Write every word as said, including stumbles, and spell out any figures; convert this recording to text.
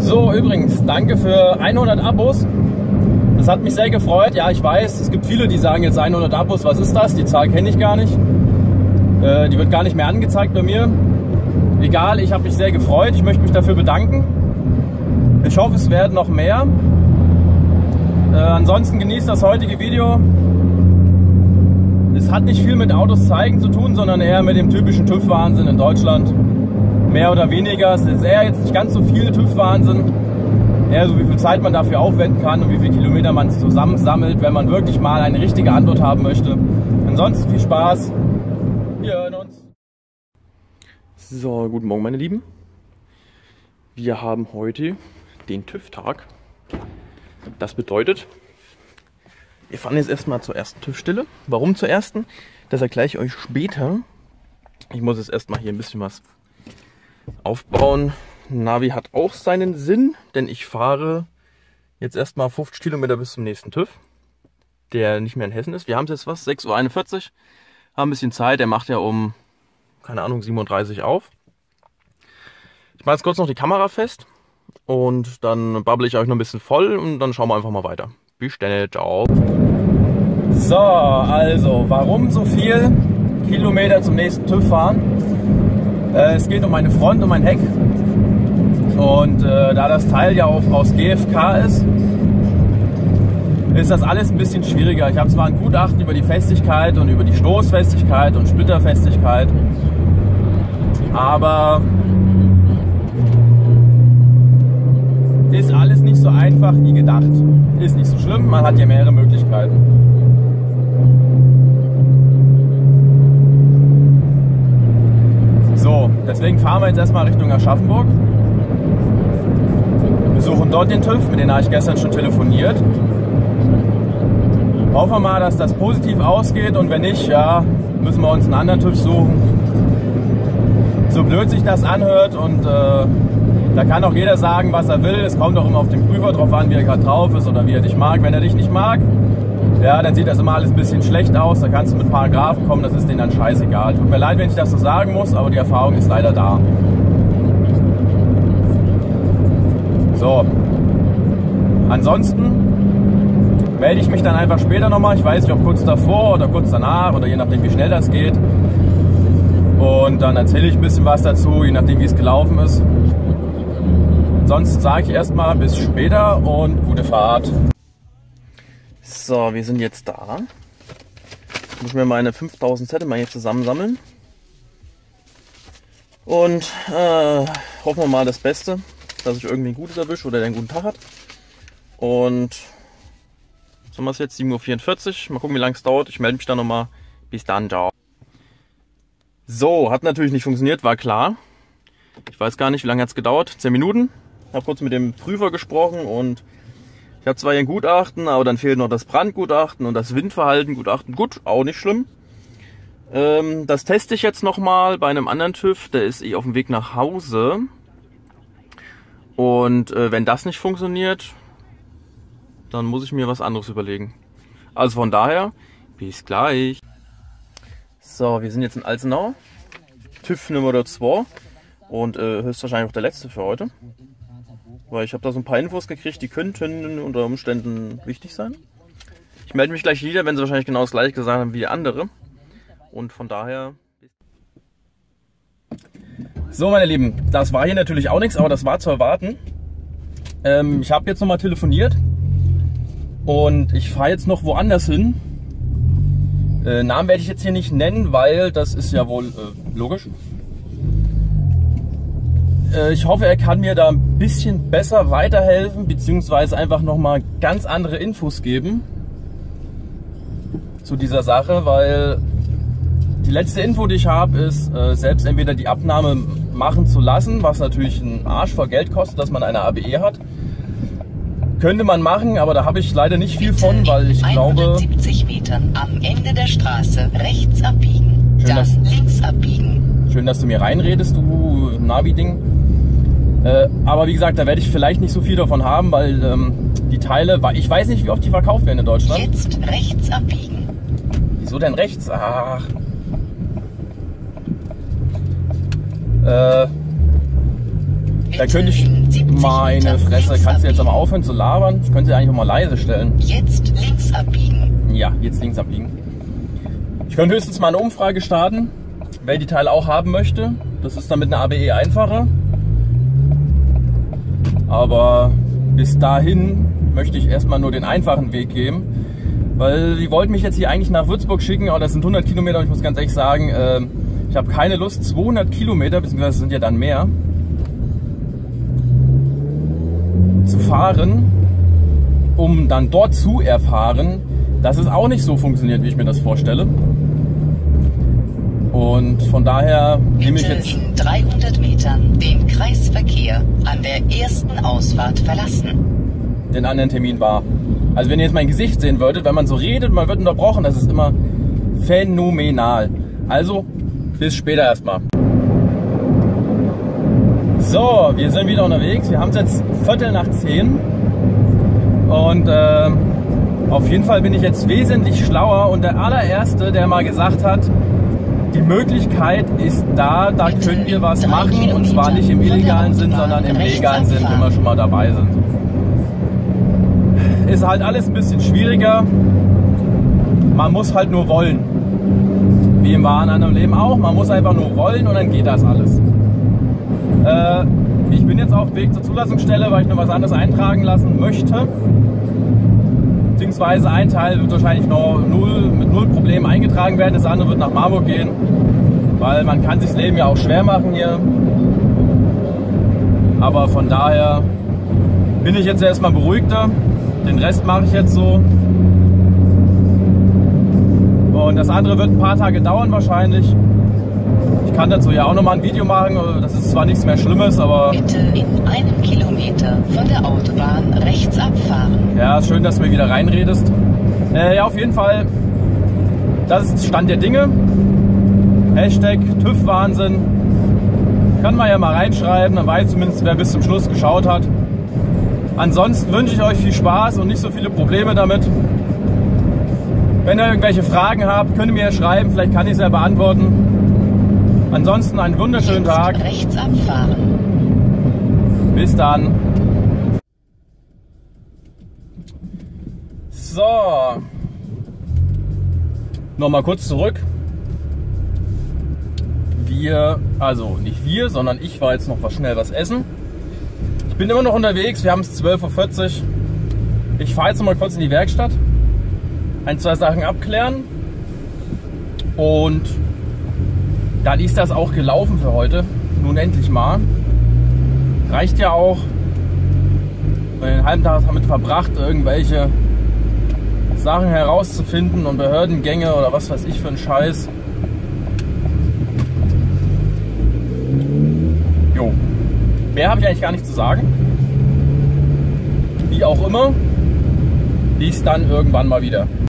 So, übrigens, danke für hundert Abos. Das hat mich sehr gefreut. Ja, ich weiß, es gibt viele, die sagen jetzt hundert Abos. Was ist das? Die Zahl kenne ich gar nicht. Äh, die wird gar nicht mehr angezeigt bei mir. Egal, ich habe mich sehr gefreut. Ich möchte mich dafür bedanken. Ich hoffe, es werden noch mehr. Äh, ansonsten genießt das heutige Video. Es hat nicht viel mit Autos zeigen zu tun, sondern eher mit dem typischen TÜV-Wahnsinn in Deutschland. Mehr oder weniger. Es ist eher jetzt nicht ganz so viel TÜV-Wahnsinn. Eher so, wie viel Zeit man dafür aufwenden kann und wie viele Kilometer man es zusammensammelt, wenn man wirklich mal eine richtige Antwort haben möchte. Ansonsten viel Spaß. Wir hören uns. So, guten Morgen meine Lieben. Wir haben heute den TÜV-Tag. Das bedeutet, wir fahren jetzt erstmal zur ersten TÜV-Stelle. Warum zur ersten? Das erkläre ich euch später. Ich muss jetzt erstmal hier ein bisschen was aufbauen. Navi hat auch seinen Sinn, denn ich fahre jetzt erstmal fünfzig Kilometer bis zum nächsten TÜV, der nicht mehr in Hessen ist. Wir haben es jetzt was, sechs Uhr einundvierzig, haben ein bisschen Zeit. Der macht ja um, keine Ahnung, sieben Uhr dreißig auf. Ich mache jetzt kurz noch die Kamera fest und dann babble ich euch noch ein bisschen voll und dann schauen wir einfach mal weiter. Bis dann, ciao. So, also, warum so viel Kilometer zum nächsten TÜV fahren? Äh, es geht um meine Front, um mein Heck. Und äh, da das Teil ja auch aus G F K ist, ist das alles ein bisschen schwieriger. Ich habe zwar ein Gutachten über die Festigkeit und über die Stoßfestigkeit und Splitterfestigkeit, aber ist alles nicht so einfach wie gedacht. Ist nicht so schlimm, man hat ja mehrere Möglichkeiten. So, deswegen fahren wir jetzt erstmal Richtung Aschaffenburg. Besuchen dort den TÜV, mit dem habe ich gestern schon telefoniert. Hoffen wir mal, dass das positiv ausgeht und wenn nicht, ja, müssen wir uns einen anderen TÜV suchen. So blöd sich das anhört und äh, da kann auch jeder sagen, was er will. Es kommt auch immer auf den Prüfer drauf an, wie er gerade drauf ist oder wie er dich mag. Wenn er dich nicht mag, ja, dann sieht das immer alles ein bisschen schlecht aus. Da kannst du mit Paragraphen kommen, das ist denen dann scheißegal. Tut mir leid, wenn ich das so sagen muss, aber die Erfahrung ist leider da. So, ansonsten melde ich mich dann einfach später nochmal. Ich weiß nicht, ob kurz davor oder kurz danach oder je nachdem, wie schnell das geht. Und dann erzähle ich ein bisschen was dazu, je nachdem, wie es gelaufen ist. Ansonsten sage ich erstmal bis später und gute Fahrt. So, wir sind jetzt da. Ich muss mir meine fünftausend Zettel mal hier zusammensammeln. Und äh, hoffen wir mal das Beste, dass ich irgendwie ein Gutes erwische oder der einen guten Tag hat. Und was haben wir es jetzt? sieben Uhr vierundvierzig. Mal gucken, wie lange es dauert. Ich melde mich dann nochmal. Bis dann, ciao. So, hat natürlich nicht funktioniert, war klar. Ich weiß gar nicht, wie lange hat es gedauert. zehn Minuten. Ich habe kurz mit dem Prüfer gesprochen und ich habe zwar hier ein Gutachten, aber dann fehlt noch das Brandgutachten und das Windverhaltengutachten. Gut, auch nicht schlimm. Ähm, das teste ich jetzt nochmal bei einem anderen TÜV. Der ist eh auf dem Weg nach Hause. Und äh, wenn das nicht funktioniert, dann muss ich mir was anderes überlegen. Also von daher, bis gleich. So, wir sind jetzt in Alzenau. TÜV Nummer zwei. Und äh, höchstwahrscheinlich auch der letzte für heute. Weil ich habe da so ein paar Infos gekriegt, die könnten unter Umständen wichtig sein. Ich melde mich gleich wieder, wenn sie wahrscheinlich genau das gleiche gesagt haben wie die andere. Und von daher... So meine Lieben, das war hier natürlich auch nichts, aber das war zu erwarten. Ähm, ich habe jetzt nochmal telefoniert und ich fahre jetzt noch woanders hin. Äh, Namen werde ich jetzt hier nicht nennen, weil das ist ja wohl äh, logisch. Äh, ich hoffe, er kann mir da ein bisschen besser weiterhelfen, beziehungsweise einfach nochmal ganz andere Infos geben zu dieser Sache, weil die letzte Info, die ich habe, ist, äh, selbst entweder die Abnahme machen zu lassen, was natürlich einen Arsch voll Geld kostet, dass man eine A B E hat. Könnte man machen, aber da habe ich leider nicht viel von, weil ich glaube... hundertsiebzig Metern am Ende der Straße rechts abbiegen, schön, dann dass, links abbiegen. Schön, dass du mir reinredest, du Navi-Ding. Äh, aber wie gesagt, da werde ich vielleicht nicht so viel davon haben, weil ähm, die Teile, ich weiß nicht, wie oft die verkauft werden in Deutschland. Jetzt rechts abbiegen. Wieso denn rechts? Ach... Äh, Da könnte ich, meine Fresse, kannst du jetzt mal aufhören zu labern? Ich könnte sie eigentlich auch mal leise stellen. Jetzt links abbiegen. Ja, jetzt links abbiegen. Ich könnte höchstens mal eine Umfrage starten, wer die Teile auch haben möchte. Das ist dann mit einer A B E einfacher. Aber bis dahin möchte ich erstmal nur den einfachen Weg gehen. Weil die wollten mich jetzt hier eigentlich nach Würzburg schicken, aber das sind hundert Kilometer und ich muss ganz ehrlich sagen, äh, ich habe keine Lust, zweihundert Kilometer, beziehungsweise sind ja dann mehr, zu fahren, um dann dort zu erfahren, dass es auch nicht so funktioniert, wie ich mir das vorstelle. Und von daher nehme ich jetzt in dreihundert Metern den Kreisverkehr an der ersten Ausfahrt verlassen. Den anderen Termin wahr. Also wenn ihr jetzt mein Gesicht sehen würdet, wenn man so redet, man wird unterbrochen, das ist immer phänomenal. Also bis später erstmal. So, wir sind wieder unterwegs. Wir haben es jetzt Viertel nach zehn. Und äh, auf jeden Fall bin ich jetzt wesentlich schlauer. Und der allererste, der mal gesagt hat, die Möglichkeit ist da, da könnt ihr was machen. Und zwar nicht im illegalen Sinn, sondern im legalen Sinn, wenn wir schon mal dabei sind. Ist halt alles ein bisschen schwieriger. Man muss halt nur wollen. Wie im wahren anderen Leben auch. Man muss einfach nur wollen und dann geht das alles. Äh, ich bin jetzt auf dem Weg zur Zulassungsstelle, weil ich noch was anderes eintragen lassen möchte. Beziehungsweise ein Teil wird wahrscheinlich noch null, mit null Problemen eingetragen werden. Das andere wird nach Marburg gehen. Weil man kann sich das Leben ja auch schwer machen hier. Aber von daher bin ich jetzt erstmal beruhigter. Den Rest mache ich jetzt so. Und das andere wird ein paar Tage dauern wahrscheinlich. Ich kann dazu ja auch nochmal ein Video machen. Das ist zwar nichts mehr Schlimmes, aber... Bitte in einem Kilometer von der Autobahn rechts abfahren. Ja, ist schön, dass du mir wieder reinredest. Äh, ja, auf jeden Fall. Das ist Stand der Dinge. Hashtag TÜV-Wahnsinn. Kann man ja mal reinschreiben, dann weiß zumindest, wer bis zum Schluss geschaut hat. Ansonsten wünsche ich euch viel Spaß und nicht so viele Probleme damit. Wenn ihr irgendwelche Fragen habt, könnt ihr mir schreiben, vielleicht kann ich es ja beantworten. Ansonsten einen wunderschönen Jetzt Tag. rechts abfahren. Bis dann. So. Nochmal kurz zurück. Wir, also nicht wir, sondern ich war jetzt noch was schnell was essen. Ich bin immer noch unterwegs, wir haben es zwölf Uhr vierzig. Ich fahre jetzt noch mal kurz in die Werkstatt. Ein, zwei Sachen abklären. Und dann ist das auch gelaufen für heute. Nun endlich mal. Reicht ja auch. Den halben Tag damit verbracht, irgendwelche Sachen herauszufinden und Behördengänge oder was weiß ich für einen Scheiß. Jo. Mehr habe ich eigentlich gar nicht zu sagen. Wie auch immer. Dies dann irgendwann mal wieder.